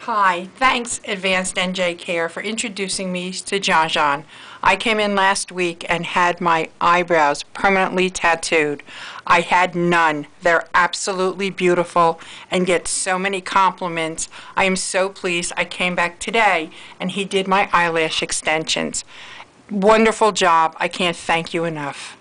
Hi, thanks Advanced NJ Care for introducing me to JHON-JHON. I came in last week and had my eyebrows permanently tattooed. I had none. They're absolutely beautiful and get so many compliments. I am so pleased. I came back today and he did my eyelash extensions. Wonderful job. I can't thank you enough.